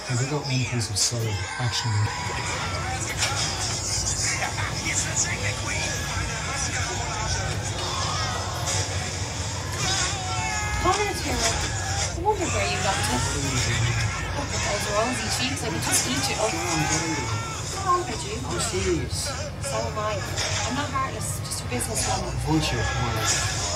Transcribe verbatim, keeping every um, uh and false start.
Because I got one piece of solid action. I wonder where you got it. Look at those rosy cheeks, I could just eat you up. What's wrong with you? I'm serious. So am I. I'm not heartless, just a businesswoman. Vulture, more like.